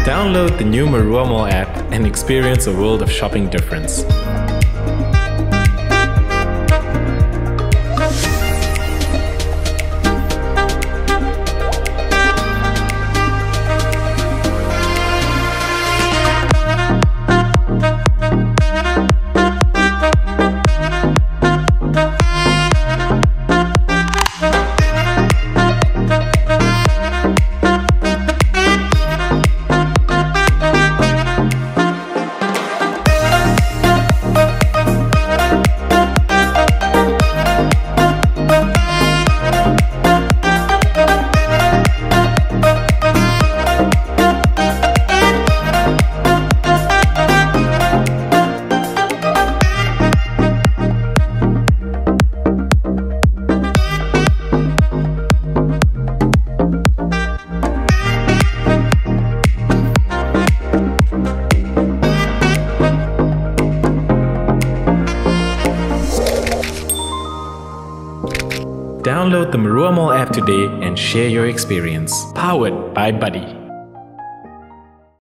Download the new Maerua Mall app and experience a world of shopping difference. Download the Maerua Mall app today and share your experience. Powered by Buddy.